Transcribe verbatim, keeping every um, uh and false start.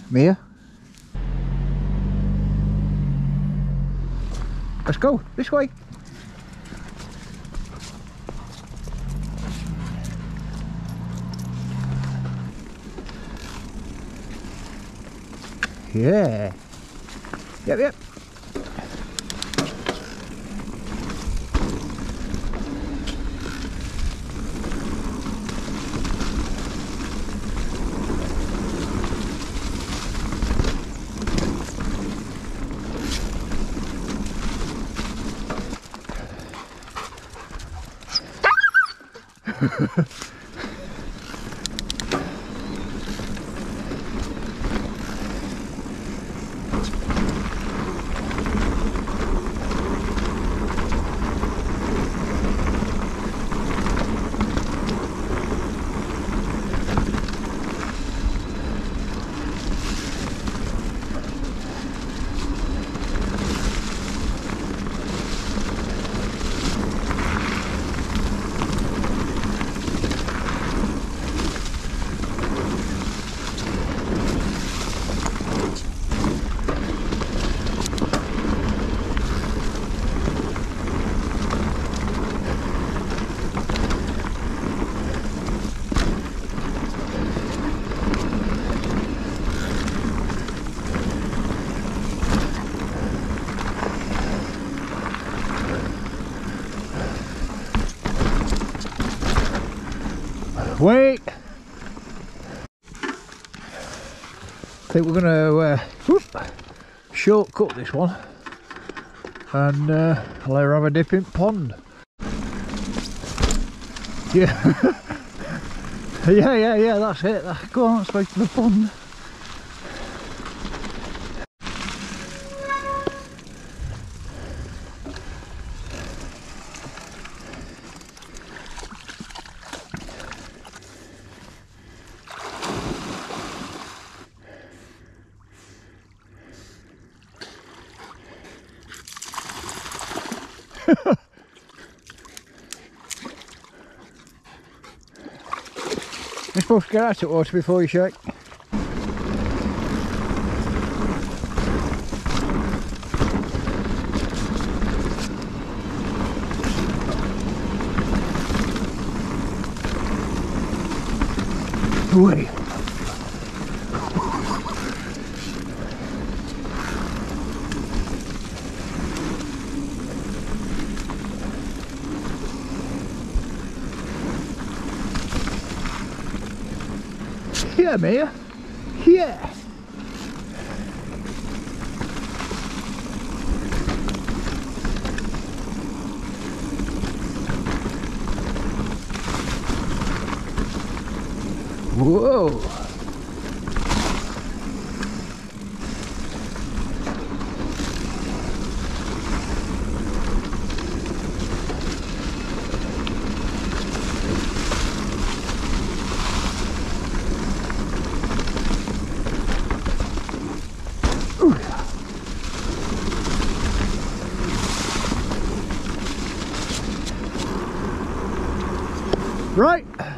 Mia? Let's go, this way. Yeah. Yep, yep. Wait! I think we're going to uh, whoop, shortcut this one and uh, let her have a dip in pond. Yeah, yeah, yeah, yeah, that's it. Go on, straight to the pond. You're supposed to get out of water before you shake. Wait. Yeah, Mia. Yeah. Whoa. Right.